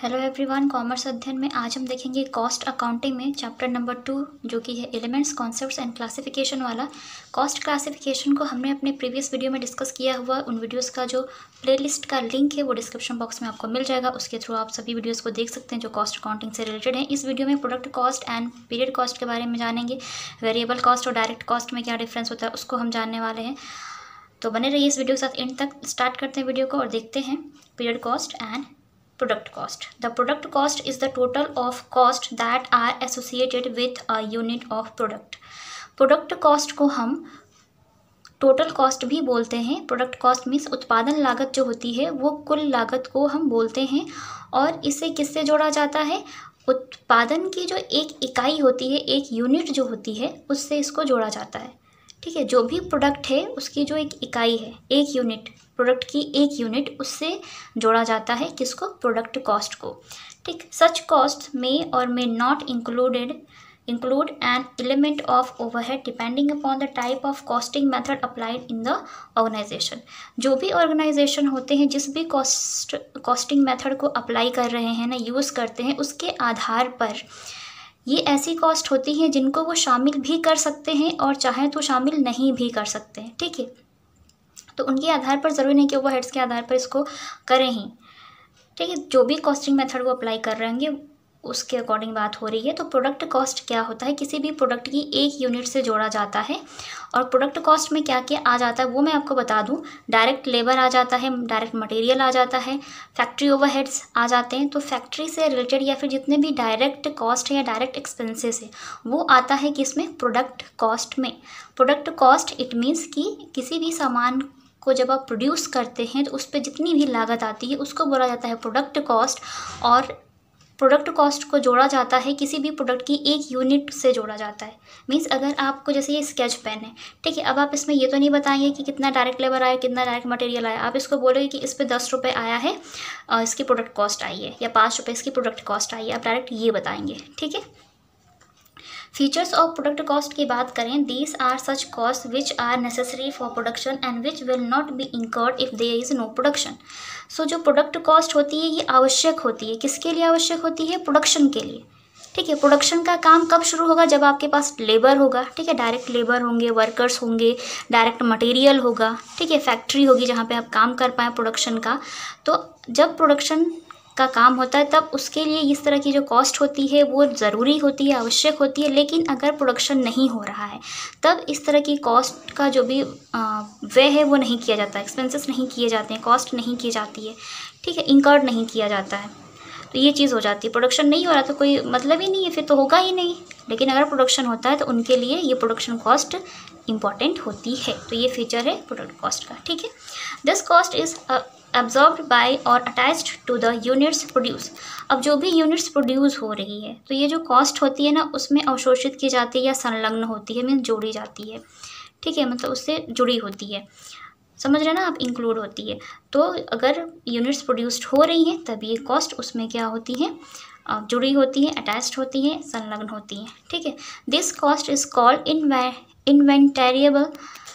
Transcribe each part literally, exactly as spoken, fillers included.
Hello everyone, commerce अध्ययन में आज हम देखेंगे कॉस्ट अकाउंटिंग में चैप्टर नंबर टू जो कि है एलिमेंट्स, कॉन्सेप्ट्स एंड क्लासिफिकेशन वाला। कॉस्ट क्लासिफिकेशन को हमने अपने प्रीवियस वीडियो में डिस्कस किया हुआ। उन वीडियोस का जो प्लेलिस्ट का लिंक है वो डिस्क्रिप्शन बॉक्स में आपको मिल जाएगा। उसके थ्रू आप सभी वीडियोस को देख सकते हैं जो कॉस्ट अकाउंटिंग से रिलेटेड हैं। इस वीडियो में product cost and period cost के बारे में जानेंगे। वेरिएबल कॉस्ट और डायरेक्ट कॉस्ट में क्या डिफरेंस होता है उसको हम जानने वाले हैं। तो बने रहिए इस वीडियो के साथ एंड तक। स्टार्ट करते हैं वीडियो को और देखते हैं period cost and product cost. The product cost is the total of cost that are associated with a unit of product. Product cost को हम total cost भी बोलते हैं। Product cost मीन्स उत्पादन लागत जो होती है वो कुल लागत को हम बोलते हैं। और इसे किससे जोड़ा जाता है? उत्पादन की जो एक इकाई होती है, एक यूनिट जो होती है, उससे इसको जोड़ा जाता है। ठीक है, जो भी प्रोडक्ट है उसकी जो एक इकाई है, एक यूनिट, प्रोडक्ट की एक यूनिट, उससे जोड़ा जाता है किसको? प्रोडक्ट कॉस्ट को। ठीक, सच cost may or may not included include an element of overhead depending upon the type of costing method applied in the organisation. जो भी ऑर्गेनाइजेशन होते हैं, जिस भी कॉस्ट कॉस्टिंग मेथड को अप्लाई कर रहे हैं ना, यूज़ करते हैं, उसके आधार पर ये ऐसी कॉस्ट होती हैं जिनको वो शामिल भी कर सकते हैं और चाहे तो शामिल नहीं भी कर सकते हैं। ठीक है, तो उनके आधार पर ज़रूरी नहीं कि ओवरहेड्स के आधार पर इसको करें ही। ठीक है, जो भी कॉस्टिंग मेथड वो अप्लाई कर रहे होंगे उसके अकॉर्डिंग बात हो रही है। तो प्रोडक्ट कॉस्ट क्या होता है? किसी भी प्रोडक्ट की एक यूनिट से जोड़ा जाता है। और प्रोडक्ट कॉस्ट में क्या क्या आ जाता है वो मैं आपको बता दूं। डायरेक्ट लेबर आ जाता है, डायरेक्ट मटेरियल आ जाता है, फैक्ट्री ओवरहेड्स आ जाते हैं। तो फैक्ट्री से रिलेटेड या फिर जितने भी डायरेक्ट कॉस्ट है या डायरेक्ट एक्सपेंसेस है वो आता है किसमें? प्रोडक्ट कॉस्ट में। प्रोडक्ट कॉस्ट इट मीन्स कि किसी भी सामान को जब आप प्रोड्यूस करते हैं तो उस पर जितनी भी लागत आती है उसको बोला जाता है प्रोडक्ट कॉस्ट। और प्रोडक्ट कॉस्ट को जोड़ा जाता है किसी भी प्रोडक्ट की एक यूनिट से जोड़ा जाता है। मीन्स अगर आपको जैसे ये स्केच पेन है, ठीक है, अब आप इसमें ये तो नहीं बताएंगे कि कितना डायरेक्ट लेबर आया, कितना डायरेक्ट मटेरियल आया। आप इसको बोलोगे कि इस पर दस रुपये आया है, इसकी प्रोडक्ट कॉस्ट आई है, या पाँच रुपये इसकी प्रोडक्ट कॉस्ट आई है। आप डायरेक्ट ये बताएंगे। ठीक है, फीचर्स ऑफ प्रोडक्ट कॉस्ट की बात करें, these are such cost which are necessary for production and which will not be incurred if there is no production. So जो प्रोडक्ट कॉस्ट होती है ये आवश्यक होती है। किसके लिए आवश्यक होती है? प्रोडक्शन के लिए। ठीक है, प्रोडक्शन का काम कब शुरू होगा? जब आपके पास लेबर होगा। ठीक है, डायरेक्ट लेबर होंगे, वर्कर्स होंगे, डायरेक्ट मटेरियल होगा। ठीक है, फैक्ट्री होगी जहाँ पे आप काम कर पाएँ प्रोडक्शन का। तो जब प्रोडक्शन का काम होता है तब उसके लिए इस तरह की जो कॉस्ट होती है वो ज़रूरी होती है, आवश्यक होती है। लेकिन अगर प्रोडक्शन नहीं हो रहा है तब इस तरह की कॉस्ट का जो भी व्यय है वो नहीं किया जाता, एक्सपेंसेस नहीं किए जाते हैं, कॉस्ट नहीं की जाती है। ठीक है, इंकर्ड नहीं किया जाता है। तो ये चीज़ हो जाती है। प्रोडक्शन नहीं हो रहा तो कोई मतलब ही नहीं है, फिर तो होगा ही नहीं। लेकिन अगर प्रोडक्शन होता है तो उनके लिए ये प्रोडक्शन कॉस्ट इंपॉर्टेंट होती है। तो ये फीचर है प्रोडक्ट कॉस्ट का। ठीक है, this cost is absorbed by और attached to the units produce। अब जो भी यूनिट्स प्रोड्यूस हो रही है तो ये जो कॉस्ट होती है ना उसमें अवशोषित की जाती है या संलग्न होती है, मीन्स जोड़ी जाती है। ठीक है, मतलब उससे जुड़ी होती है, समझ रहे ना आप, इंक्लूड होती है। तो अगर यूनिट्स प्रोड्यूस्ड हो रही हैं तब ये कॉस्ट उसमें क्या होती है? जुड़ी होती है, अटैच्ड होती है, संलग्न होती है। ठीक है, this cost is called inventoriable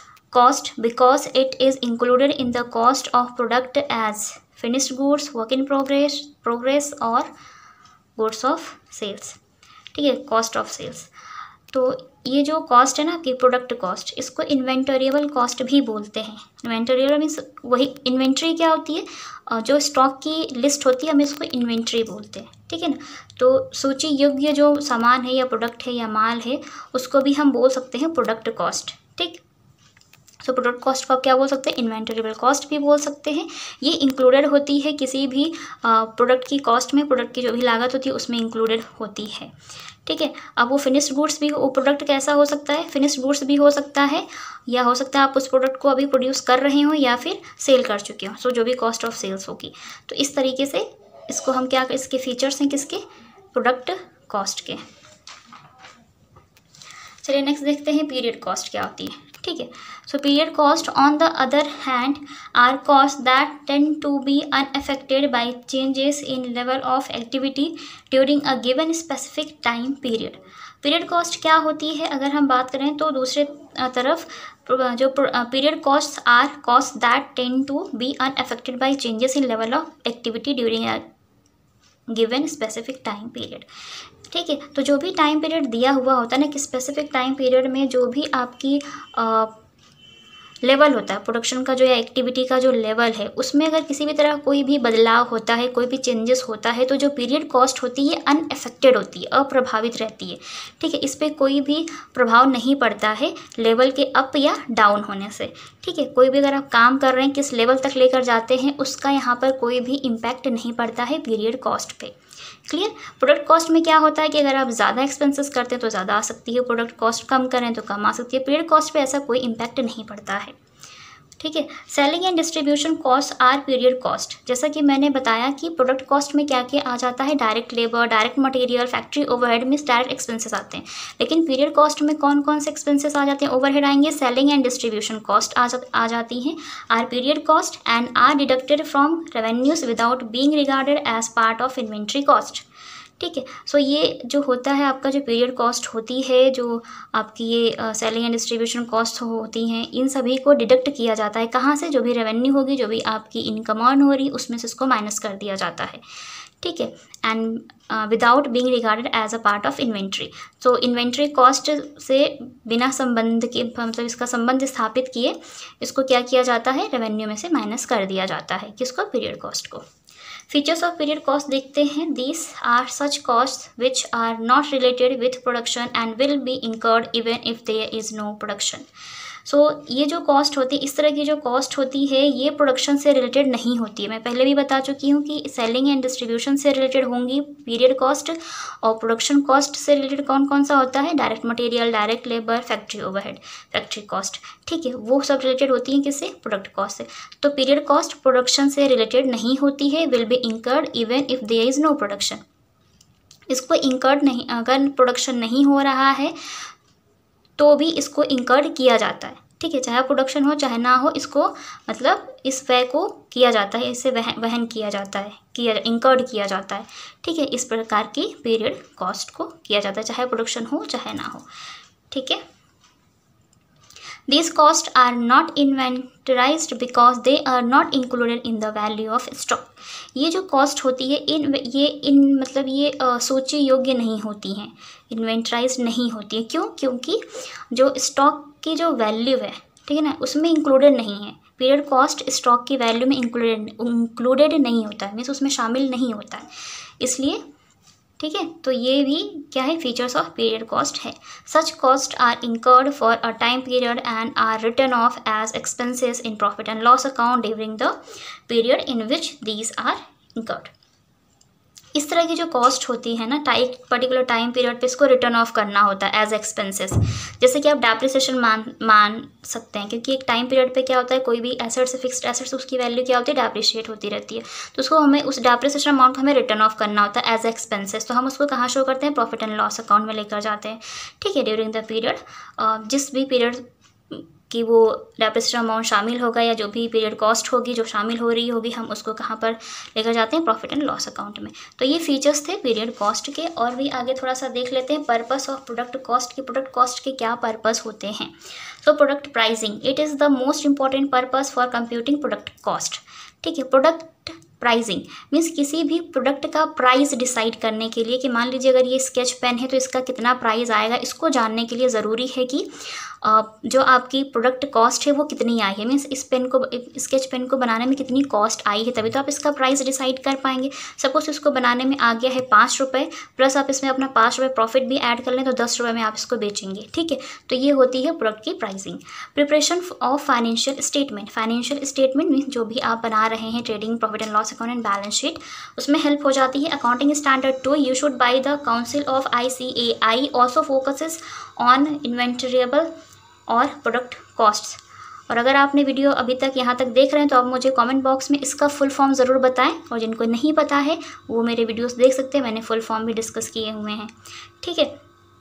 cost because it is included in the cost of product as finished goods, work in progress progress और goods of sales। ठीक है, cost of sales। तो ये जो कॉस्ट है ना आपकी प्रोडक्ट कॉस्ट, इसको इन्वेंटरिएबल कॉस्ट भी बोलते हैं। इन्वेंटरिएबल मीन्स वही इन्वेंट्री क्या होती है, जो स्टॉक की लिस्ट होती है हम इसको इन्वेंट्री बोलते हैं। ठीक है ना, तो सूची योग्य जो सामान है या प्रोडक्ट है या माल है उसको भी हम बोल सकते हैं प्रोडक्ट कॉस्ट। ठीक, तो प्रोडक्ट कॉस्ट को आप क्या बोल सकते हैं? इन्वेंटरिएबल कॉस्ट भी बोल सकते हैं। ये इंक्लूडेड होती है किसी भी प्रोडक्ट की कॉस्ट में, प्रोडक्ट की जो भी लागत होती है उसमें इंक्लूडेड होती है। ठीक है, अब वो फिनिश्ड गुड्स भी, वो प्रोडक्ट कैसा हो सकता है? फिनिश्ड गुड्स भी हो सकता है, या हो सकता है आप उस प्रोडक्ट को अभी प्रोड्यूस कर रहे हो या फिर सेल कर चुके हो। सो जो भी कॉस्ट ऑफ सेल्स होगी, तो इस तरीके से इसको हम क्या, इसके फीचर्स हैं किसके? प्रोडक्ट कॉस्ट के। चलिए नेक्स्ट देखते हैं पीरियड कॉस्ट क्या होती है। ठीक है, so period cost on the other hand are cost that tend to be unaffected by changes in level of activity during a given specific time period. Period cost क्या होती है अगर हम बात करें तो दूसरे तरफ जो period cost are cost that tend to be unaffected by changes in level of activity during given specific time period. ठीक है, तो जो भी टाइम पीरियड दिया हुआ होता है ना कि स्पेसिफिक टाइम पीरियड में जो भी आपकी आ, लेवल होता है प्रोडक्शन का, जो या एक्टिविटी का जो लेवल है, उसमें अगर किसी भी तरह कोई भी बदलाव होता है, कोई भी चेंजेस होता है, तो जो पीरियड कॉस्ट होती है अनअफेक्टेड होती है, अप्रभावित रहती है। ठीक है, इस पर कोई भी प्रभाव नहीं पड़ता है लेवल के अप या डाउन होने से। ठीक है, कोई भी अगर आप काम कर रहे हैं किस लेवल तक लेकर जाते हैं उसका यहाँ पर कोई भी इम्पैक्ट नहीं पड़ता है पीरियड कॉस्ट पे। क्लियर। प्रोडक्ट कॉस्ट में क्या होता है कि अगर आप ज़्यादा एक्सपेंसेस करते हैं तो ज़्यादा आ सकती है, प्रोडक्ट कॉस्ट कम करें तो कम आ सकती है। पीरियड कॉस्ट पे ऐसा कोई इम्पैक्ट नहीं पड़ता है। ठीक है, selling and distribution cost are period cost. जैसा कि मैंने बताया कि प्रोडक्ट कॉस्ट में क्या क्या आ जाता है, direct labour, direct material, factory overhead, means direct expenses आते हैं। लेकिन पीरियड कॉस्ट में कौन कौन से एक्सपेंसेस आ जाते हैं? ओवरहेड आएंगे, सेलिंग एंड डिस्ट्रीब्यूशन कॉस्ट आ, जा, आ जाती हैं, are period cost and are deducted from revenues without being regarded as part of inventory cost. ठीक है, सो ये जो होता है आपका जो पीरियड कॉस्ट होती है, जो आपकी ये सेलिंग एंड डिस्ट्रीब्यूशन कॉस्ट होती हैं, इन सभी को डिडक्ट किया जाता है। कहाँ से? जो भी रेवेन्यू होगी, जो भी आपकी इनकम अर्न हो रही, उसमें से इसको माइनस कर दिया जाता है। ठीक है, and without being regarded as a part of inventory. तो इन्वेंट्री कॉस्ट से बिना संबंध के, मतलब इसका संबंध स्थापित किए, इसको क्या किया जाता है? रेवेन्यू में से माइनस कर दिया जाता है। किसको? पीरियड कॉस्ट को। फीचर्स ऑफ पीरियड कॉस्ट देखते हैं। These are such cost which are not related with production and will be incurred even if there is no production. So ये जो कॉस्ट होती है, इस तरह की जो कॉस्ट होती है, ये प्रोडक्शन से रिलेटेड नहीं होती है। मैं पहले भी बता चुकी हूँ कि सेलिंग एंड डिस्ट्रीब्यूशन से रिलेटेड होंगी पीरियड कॉस्ट, और प्रोडक्शन कॉस्ट से रिलेटेड कौन कौन सा होता है? Direct material, direct labour, factory overhead, factory cost. ठीक है, वो सब रिलेटेड होती हैं किससे? प्रोडक्ट कॉस्ट से। तो पीरियड कॉस्ट प्रोडक्शन से रिलेटेड नहीं होती है, will be incurred even if there is no production. इसको इंकर्ड नहीं, अगर प्रोडक्शन नहीं हो रहा है तो भी इसको इंकर्ड किया जाता है। ठीक है, चाहे प्रोडक्शन हो चाहे ना हो, इसको मतलब इस व्यय को किया जाता है, इसे वहन वहन किया जाता है, किया इंकर्ड किया जाता है। ठीक है, इस प्रकार की पीरियड कॉस्ट को किया जाता है, चाहे प्रोडक्शन हो चाहे ना हो। ठीक है, These costs are not inventorized because they are not included in the value of stock. ये जो कॉस्ट होती है, इन ये इन मतलब ये uh, सोचे योग्य नहीं होती हैं, इन्वेंटराइज नहीं होती है। क्यों? क्योंकि जो स्टॉक की जो वैल्यू है, ठीक है ना, उसमें इंक्लूडेड नहीं है। पीरियड कॉस्ट स्टॉक की वैल्यू में इंक्लूडेड इंक्लूडेड नहीं होता है, मीन्स उसमें शामिल नहीं होता है, इसलिए। ठीक है, तो ये भी क्या है? फीचर्स ऑफ पीरियड कॉस्ट है। Such cost are incurred for a time period and are written off as expenses in profit and loss account during the period in which these are incurred. इस तरह की जो cost होती है ना, time particular time period पे इसको return of करना होता है एज एक्सपेंसेस। जैसे कि आप डेप्रिसिएशन मान मान सकते हैं, क्योंकि एक टाइम पीरियड पे क्या होता है, कोई भी एसेट्स, फिक्स्ड एसेट्स, उसकी वैल्यू क्या होती है? डेप्रिशिएट होती रहती है। तो उसको हमें, उस डेप्रिसिएशन अमाउंट को हमें रिटर्न ऑफ करना होता है एज एक्सपेंसेस। तो हम उसको कहाँ शो करते हैं? प्रॉफिट एंड लॉस अकाउंट में लेकर जाते हैं। ठीक है, ड्यूरिंग द पीरियड, जिस भी पीरियड कि वो डेप्रिसिएशन अमाउंट शामिल होगा या जो भी पीरियड कॉस्ट होगी जो शामिल हो रही होगी, हम उसको कहाँ पर लेकर जाते हैं? प्रॉफिट एंड लॉस अकाउंट में। तो ये फीचर्स थे पीरियड कॉस्ट के। और भी आगे थोड़ा सा देख लेते हैं पर्पस ऑफ प्रोडक्ट कॉस्ट की। प्रोडक्ट कॉस्ट के क्या पर्पस होते हैं? So product pricing, it is the most important purpose for computing product cost. ठीक है, प्रोडक्ट प्राइसिंग मीन्स किसी भी प्रोडक्ट का प्राइस डिसाइड करने के लिए, कि मान लीजिए अगर ये स्केच पेन है तो इसका कितना प्राइस आएगा, इसको जानने के लिए ज़रूरी है कि जो आपकी प्रोडक्ट कॉस्ट है वो कितनी आई है, मीन्स इस पेन को, स्केच पेन को बनाने में कितनी कॉस्ट आई है, तभी तो आप इसका प्राइस डिसाइड कर पाएंगे। सपोज इसको बनाने में आ गया है पाँच रुपये, प्लस आप इसमें अपना पाँच रुपये प्रॉफिट भी ऐड कर लें तो दस रुपये में आप इसको बेचेंगे। ठीक है, तो ये होती है प्रोडक्ट की pricing. Preparation of financial statement, financial statement means जो भी आप बना रहे हैं, trading, profit and loss account and balance sheet, उसमें हेल्प हो जाती है। Accounting standard two issued by the council of I C A I also focuses on inventoriable or product costs. और अगर आपने वीडियो अभी तक यहाँ तक देख रहे हैं तो आप मुझे कमेंट बॉक्स में इसका फुल फॉर्म ज़रूर बताएं, और जिनको नहीं पता है वो मेरे वीडियोस देख सकते हैं, मैंने फुल फॉर्म भी डिस्कस किए हुए हैं। ठीक है,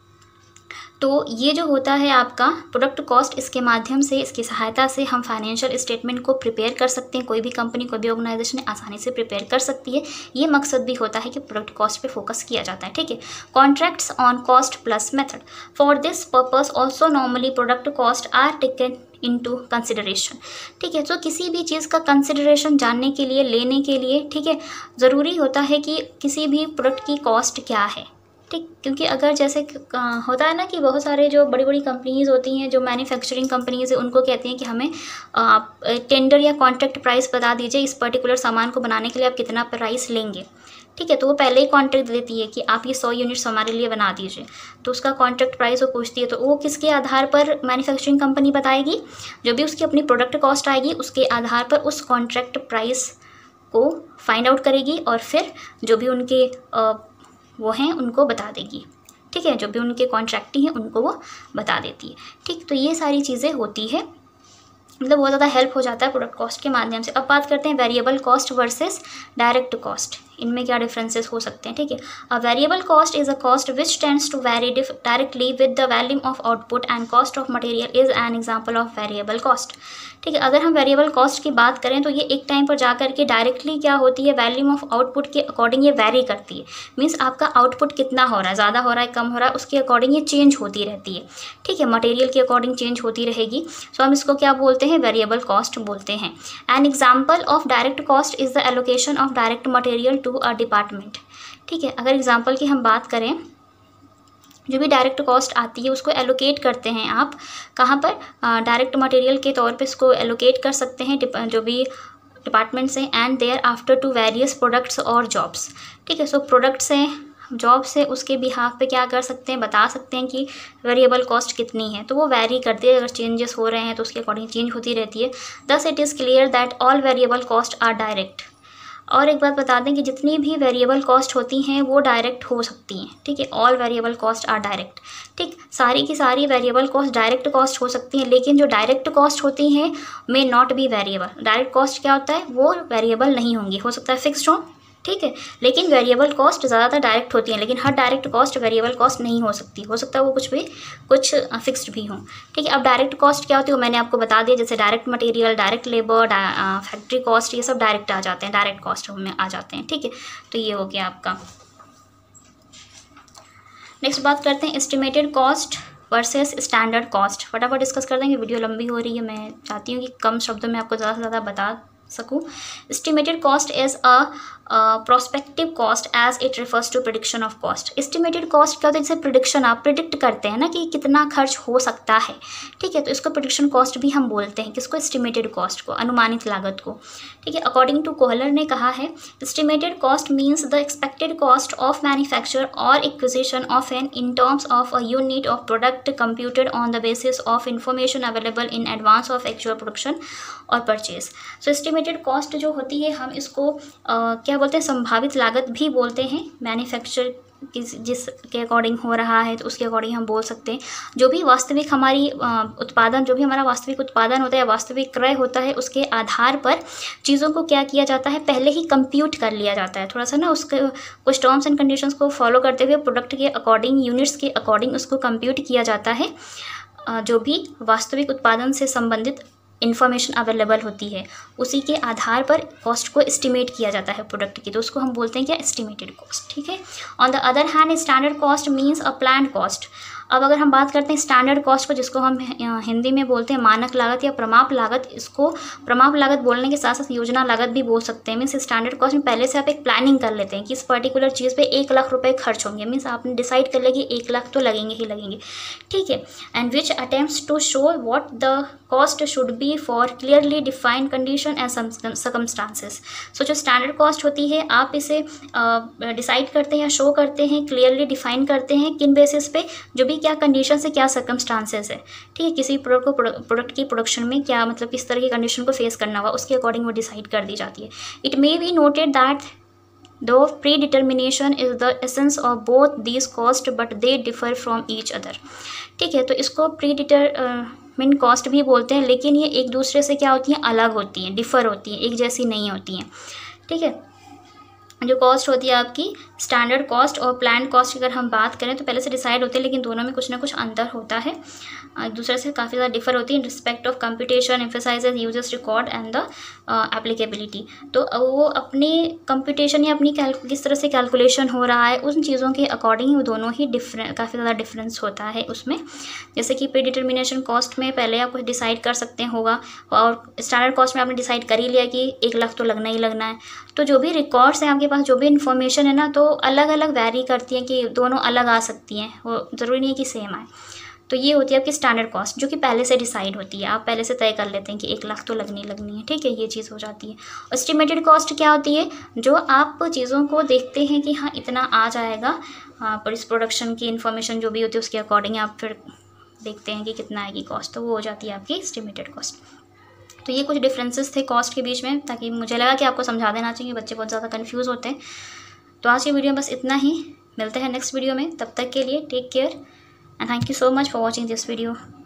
तो ये जो होता है आपका प्रोडक्ट कॉस्ट, इसके माध्यम से, इसकी सहायता से हम फाइनेंशियल स्टेटमेंट को प्रिपेयर कर सकते हैं। कोई भी कंपनी, कोई भी ऑर्गेनाइजेशन आसानी से प्रिपेयर कर सकती है। ये मकसद भी होता है कि प्रोडक्ट कॉस्ट पे फोकस किया जाता है। ठीक है, contracts on cost plus method, for this purpose also normally product cost are taken into consideration. ठीक है, तो किसी भी चीज़ का कंसिडरेशन जानने के लिए, लेने के लिए, ठीक है, ज़रूरी होता है कि किसी भी प्रोडक्ट की कॉस्ट क्या है। ठीक, क्योंकि अगर जैसे होता है ना कि बहुत सारे जो बड़ी बड़ी कंपनीज़ होती हैं, जो मैन्युफैक्चरिंग कंपनीज़ है, उनको कहते हैं कि हमें आप टेंडर या कॉन्ट्रैक्ट प्राइस बता दीजिए, इस पर्टिकुलर सामान को बनाने के लिए आप कितना प्राइस लेंगे। ठीक है, तो वो पहले ही कॉन्ट्रैक्ट देती है कि आप ये सौ यूनिट्स हमारे लिए बना दीजिए, तो उसका कॉन्ट्रैक्ट प्राइस वो पूछती है। तो वो किसके आधार पर मैन्युफैक्चरिंग कंपनी बताएगी, जो भी उसकी अपनी प्रोडक्ट कॉस्ट आएगी उसके आधार पर उस कॉन्ट्रैक्ट प्राइस को फाइंड आउट करेगी और फिर जो भी उनके आ, वो हैं उनको बता देगी। ठीक है, जो भी उनके कॉन्ट्रैक्टी हैं उनको वो बता देती है। ठीक, तो ये सारी चीज़ें होती है, मतलब बहुत ज़्यादा हेल्प हो जाता है प्रोडक्ट कॉस्ट के माध्यम से। अब बात करते हैं variable cost versus direct cost, इनमें क्या डिफरेंसेस हो सकते हैं। ठीक है, a variable cost is a cost which tends to vary directly with the volume of output and cost of material is an example of variable cost. ठीक है, अगर हम वेरिएबल कॉस्ट की बात करें तो ये एक टाइम पर जाकर के डायरेक्टली क्या होती है, वॉल्यूम ऑफ आउटपुट के अकॉर्डिंग ये वेरी करती है। मीन्स आपका आउटपुट कितना हो रहा है, ज़्यादा हो रहा है, कम हो रहा है, उसके अकॉर्डिंग ये चेंज होती रहती है। ठीक है, मटेरियल के अकॉर्डिंग चेंज होती रहेगी। सो हम इसको क्या बोलते हैं, वेरिएबल कॉस्ट बोलते हैं। An example of direct cost is the allocation of direct material to a department. ठीक है, अगर एग्जाम्पल की हम बात करें, जो भी डायरेक्ट कॉस्ट आती है उसको एलोकेट करते हैं आप कहाँ पर, डायरेक्ट मटेरियल के तौर पे इसको एलोकेट कर सकते हैं जो भी डिपार्टमेंट्स हैं, and thereafter to various products or jobs. ठीक है, सो प्रोडक्ट्स हैं, जॉब्स है, उसके बिहाफ पे क्या कर सकते हैं, बता सकते हैं कि वेरिएबल कॉस्ट कितनी है। तो वो वैरी करती है, अगर चेंजेस हो रहे हैं तो उसके अकॉर्डिंग चेंज होती रहती है। Thus it is clear that all variable cost are direct. और एक बात बता दें कि जितनी भी वेरिएबल कॉस्ट होती हैं वो डायरेक्ट हो सकती हैं। ठीक है, all variable cost are direct. ठीक, सारी की सारी वेरिएबल कॉस्ट डायरेक्ट कॉस्ट हो सकती हैं, लेकिन जो डायरेक्ट कॉस्ट होती हैं may not be variable. Direct cost क्या होता है, वो वेरिएबल नहीं होंगी, हो सकता है फिक्स्ड हो। ठीक है, लेकिन वेरिएबल कॉस्ट ज़्यादातर डायरेक्ट होती हैं, लेकिन हर डायरेक्ट कॉस्ट वेरिएबल कॉस्ट नहीं हो सकती, हो सकता है वो कुछ भी कुछ फिक्स्ड भी हो। ठीक है, अब डायरेक्ट कॉस्ट क्या होती है वो मैंने आपको बता दिया, जैसे direct material, direct labour, factory cost, ये सब डायरेक्ट आ जाते हैं, डायरेक्ट कॉस्ट में आ जाते हैं। ठीक है, तो ये हो गया आपका। नेक्स्ट बात करते हैं estimated cost versus standard cost. फटाफट डिस्कस कर देंगे, वीडियो लंबी हो रही है, मैं चाहती हूँ कि कम शब्दों में आपको ज़्यादा से ज़्यादा बता सकूँ। Estimated cost is a prospective cost as it refers to prediction of cost. Estimated cost क्या होता है, जैसे प्रिडिक्शन, आप प्रिडिक्ट करते हैं ना कि कितना खर्च हो सकता है। ठीक है, तो इसको प्रिडिक्शन कॉस्ट भी हम बोलते हैं, किसको, एस्टिमेटेड कॉस्ट को, अनुमानित लागत को। ठीक है, अकॉर्डिंग टू कोहलर ने कहा है, estimated cost means the expected cost of manufacture or acquisition of an in terms of a unit of product computed on the basis of information available in advance of actual production or purchase. So estimated cost जो होती है, हम इसको uh, क्या बोलते हैं, संभावित लागत भी बोलते हैं। मैन्युफैक्चर किस जिसके अकॉर्डिंग हो रहा है तो उसके अकॉर्डिंग हम बोल सकते हैं। जो भी वास्तविक हमारी उत्पादन जो भी हमारा वास्तविक उत्पादन होता है, वास्तविक क्रय होता है, उसके आधार पर चीज़ों को क्या किया जाता है, पहले ही कंप्यूट कर लिया जाता है। थोड़ा सा ना उसके कुछ टर्म्स एंड कंडीशंस को फॉलो करते हुए प्रोडक्ट के अकॉर्डिंग, यूनिट्स के अकॉर्डिंग उसको कंप्यूट किया जाता है। जो भी वास्तविक उत्पादन से संबंधित इन्फॉर्मेशन अवेलेबल होती है उसी के आधार पर कॉस्ट को एस्टिमेट किया जाता है प्रोडक्ट की, तो उसको हम बोलते हैं क्या, एस्टिमेटेड कॉस्ट। ठीक है, on the other hand standard cost means a planned cost. अब अगर हम बात करते हैं स्टैंडर्ड कॉस्ट को, जिसको हम हिंदी में बोलते हैं मानक लागत या प्रमाप लागत, इसको प्रमाप लागत बोलने के साथ साथ योजना लागत भी बोल सकते हैं। मीन्स स्टैंडर्ड कॉस्ट में पहले से आप एक प्लानिंग कर लेते हैं कि इस पर्टिकुलर चीज़ पे एक लाख रुपए खर्च होंगे। मीन्स आपने डिसाइड कर लिया कि एक लाख तो लगेंगे ही लगेंगे। ठीक है, and which attempts to show what the cost should be for clearly defined condition and circumstances. So जो स्टैंडर्ड कॉस्ट होती है, आप इसे डिसाइड uh, करते हैं या शो करते हैं, क्लियरली डिफाइन करते हैं किन बेसिस पे, जो भी क्या कंडीशन है, क्या सर्कमस्टांसेस है। ठीक है, किसी प्रोडक्ट को प्रोडक्ट की प्रोडक्शन में क्या मतलब किस तरह की कंडीशन को फेस करना हुआ, उसके अकॉर्डिंग वो डिसाइड कर दी जाती है। It may be noted that though predetermination is the essence of both these cost but they differ from each other. ठीक है, तो इसको प्री डिटरमिन कॉस्ट भी बोलते हैं, लेकिन ये एक दूसरे से क्या होती हैं, अलग होती हैं, डिफर होती हैं, एक जैसी नहीं होती हैं। ठीक है, जो कॉस्ट होती है आपकी स्टैंडर्ड कॉस्ट और प्लान कॉस्ट की अगर हम बात करें तो पहले से डिसाइड होते हैं, लेकिन दोनों में कुछ ना कुछ अंतर होता है, एक दूसरे से काफ़ी ज़्यादा डिफर होती है in respect of computation, emphasises users record and the applicability. तो वो अपने कंप्यूटेशन या अपनी किस तरह से कैलकुलेशन हो रहा है उन चीज़ों के अकॉर्डिंग वो दोनों ही डिफरेंट काफ़ी ज़्यादा डिफरेंस होता है उसमें। जैसे कि प्री डिटर्मिनेशन कॉस्ट में पहले आप कुछ डिसाइड कर सकते हैं होगा, और स्टैंडर्ड कॉस्ट में आपने डिसाइड कर ही लिया कि एक लाख तो लगना ही लगना है। तो जो भी रिकॉर्ड्स हैं आपके पास, जो भी इन्फॉर्मेशन है ना, तो अलग अलग वैरी करती हैं कि दोनों अलग आ सकती हैं, वो ज़रूरी नहीं है कि सेम आए। तो ये होती है आपकी स्टैंडर्ड कॉस्ट जो कि पहले से डिसाइड होती है, आप पहले से तय कर लेते हैं कि एक लाख तो लगनी लगनी है, ठीक है, ये चीज़ हो जाती है। एस्टिमेटेड कॉस्ट क्या होती है, जो आप चीज़ों को देखते हैं कि हाँ इतना आ जाएगा, हाँ, पर इस प्रोडक्शन की इन्फॉर्मेशन जो भी होती है उसके अकॉर्डिंग आप फिर देखते हैं कि कितना आएगी कॉस्ट, तो वो हो जाती है आपकी एस्टिमेटेड कॉस्ट। तो ये कुछ डिफरेंसेस थे कॉस्ट के बीच में, ताकि मुझे लगा कि आपको समझा देना चाहिए, बच्चे बहुत ज़्यादा कन्फ्यूज़ होते हैं। तो आज की वीडियो में बस इतना ही, मिलते हैं नेक्स्ट वीडियो में, तब तक के लिए take care and thank you so much for watching this video.